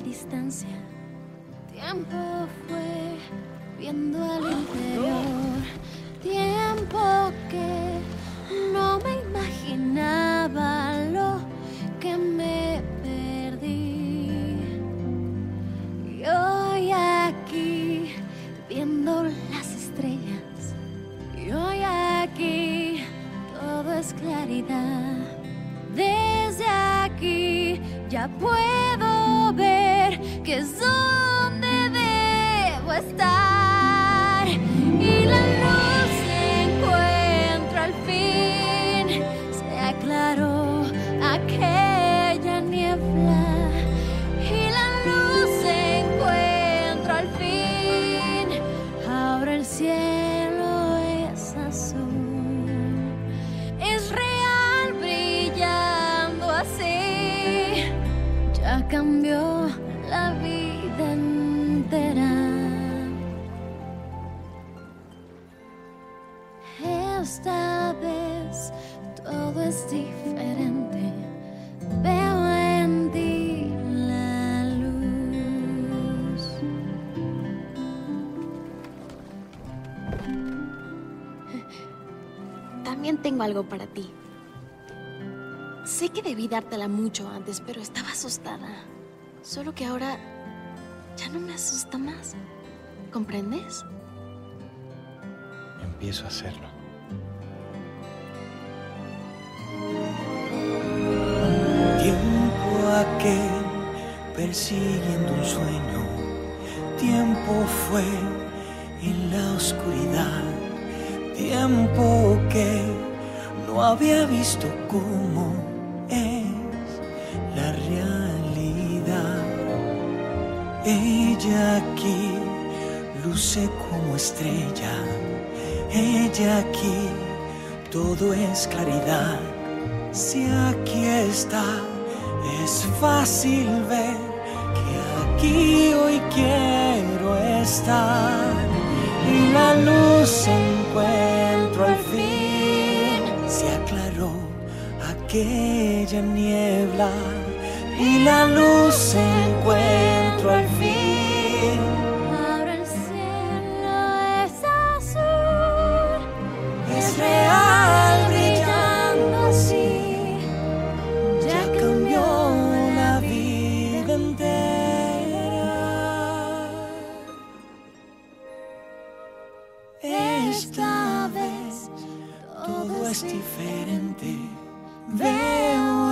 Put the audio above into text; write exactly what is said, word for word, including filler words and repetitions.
distancia. Tiempo fue viendo al interior. Tiempo que no me imaginaba lo que me perdí. Y hoy aquí viendo las estrellas. Y hoy aquí todo es claridad. Desde aquí ya puedo ver que es donde debo estar. Y la luz se encuentra al fin. Se aclaró aquella niebla. Y la luz se encuentra al fin. Ahora el cielo es azul. Es real brillando así. Ya cambió la vida entera. Esta vez todo es diferente. Veo en ti la luz. También tengo algo para ti. Sé que debí dártela mucho antes, pero estaba asustada. Solo que ahora ya no me asusta más. ¿Comprendes? Empiezo a hacerlo. Tiempo aquel persiguiendo un sueño. Tiempo fue en la oscuridad. Tiempo que no había visto cómo es la realidad. Ella aquí luce como estrella. Ella aquí todo es claridad. Si aquí está, es fácil ver que aquí hoy quiero estar. Y la luz se encuentro al fin. Se aclaró aquella niebla. Y la luz se encuentro al fin. Ahora el cielo es azul. Es real brillando así. Ya cambió la vida entera. Esta vez todo es diferente. Veo